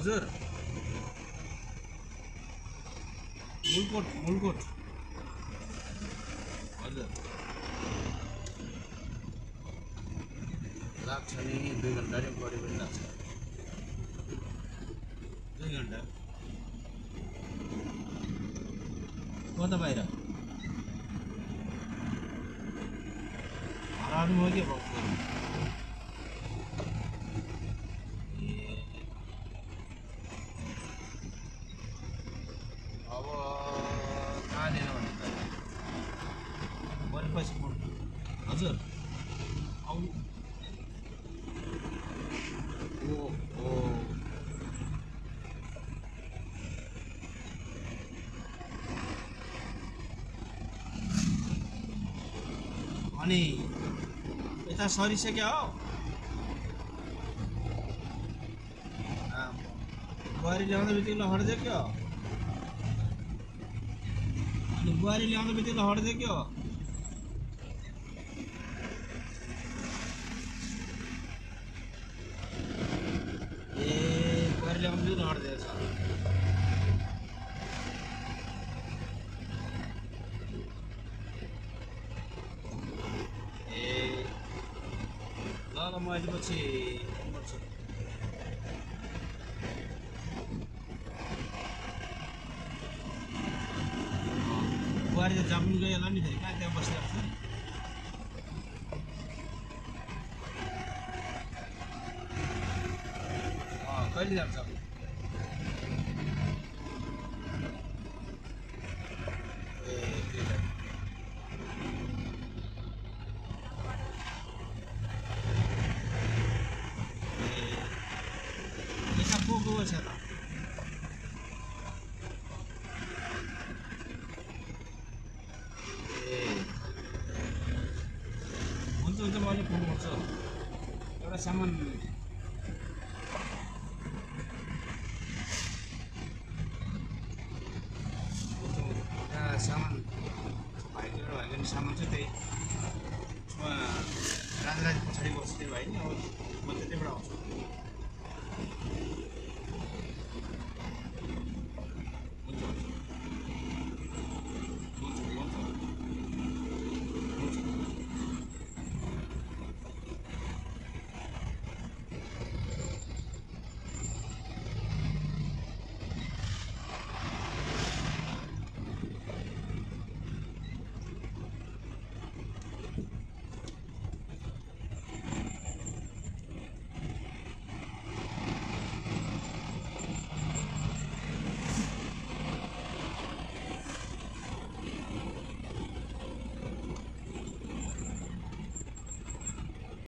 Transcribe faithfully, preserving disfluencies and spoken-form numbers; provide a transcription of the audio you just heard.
हजुर मुलकोट मुलकोट हजुर लाग्छ नि दुई घन्टा नि बढी पनि लाग्छ दुई घन्टा कता बाहिर हराउनु भयो के भएको अब कहाँ लिनु भने त बढी पैसा पर्छ हजुर आउनु ओ ओ अनि यता सरिसक्यो हो बुहारी ल्याउँदा बित्तिकै लहड्दै क्या अनि बुहारी ल्याउँदा बित्तिकै लहड्दै क्या ए बुहारी ल्याउँदा बित्तिकै लहड्दै छ ल ल म अहिले पछि फोन गर्छु बुहारी त जामुन गयो होला नि फेरि कहाँ त्यहाँ बसिरहेको छ नि कहिले जान्छ ए त्यही को को छ त ए हुन्छ हुन्छ म अहिले फोन गर्छु एउटा सामान सामान भाइको एउटा भाइको सामान चाहिँ त्यही राजा पछाडि बस्छ त्यो भाइ नि अब